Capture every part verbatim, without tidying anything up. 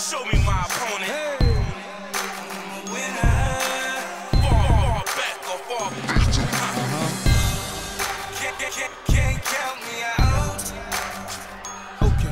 Show me my opponent. Hey. I'm a winner. Far, far back or far back. Uh-huh. Can't, can't, can't count me out. Okay.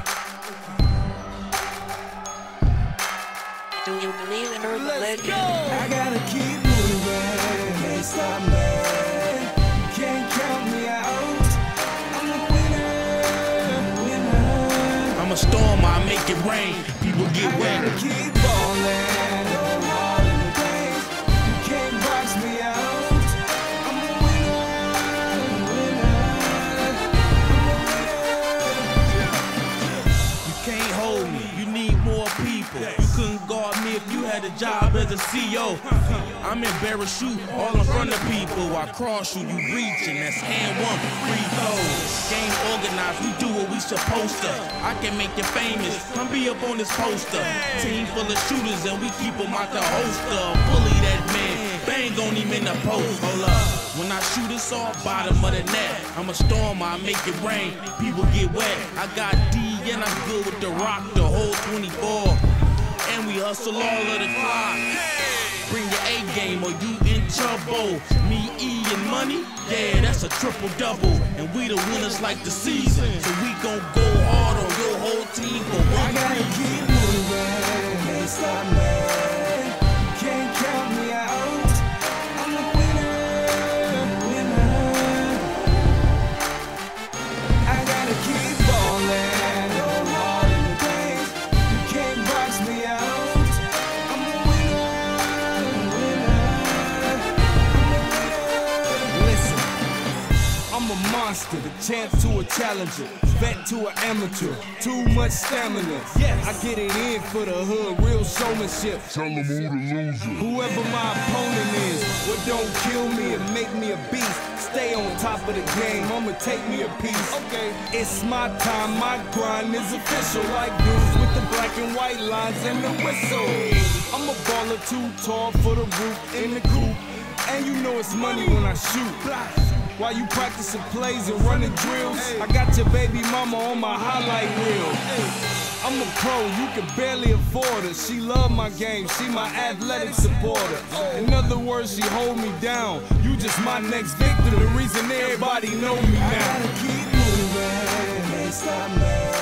Do you believe in urban legend? I gotta keep moving. Can't stop me. Can't count me out. I'm a winner. Winner. I'm a storm, I make it rain. People get I wet. gotta keep ballin'. Go hard in the paint. You can't box me out. I'm a winner. Winner. I'm a winner. You can't hold me, you need more people. You couldn't guard me if you had a job as a C E O. I'm embarrassed you all in front of people. I cross you, you reach, and that's hand one free throws. Game organized, we do what we supposed to. I can make you famous, come be up on this poster. Team full of shooters and we keep them out the holster. Bully that man, bang on him in the post. Hold up, when I shoot it's all bottom of the net. I'm a storm, I make it rain, people get wet. I got D and I'm good with the rock, the whole twenty-four. And we hustle all of the clock. Bring your A game or you in trouble. Me, E, and money, yeah, that's a triple double. And we the winners like the season. So we gon' go hard on your whole team for one I gotta reason. keep moving. Can't stop me. Can't count me out. I'm a winner. Winner. I gotta keep ballin'. Go hard in the paint. You can't box me out. I'm a winner. Winner. Listen, I'm a monster, the champ to a challenger, vet to an amateur, too much stamina. Yes, I get it in for the hood, real showmanship. Tell them who the loser. Whoever my opponent is, what don't kill me and make me a beast. Stay on top of the game, I'ma take me a piece. Okay, it's my time, my grind is official. Like dudes with the black and white lines and the whistle. I'm a baller too tall for the roof in the coop, and you know it's money when I shoot. While you practicing plays and running drills, I got your baby mama on my highlight reel. I'm a pro, you can barely afford her. She love my game, she my athletic supporter. In other words, she hold me down. You just my next victim, the reason everybody know me now. I gotta keep moving, can't stop me.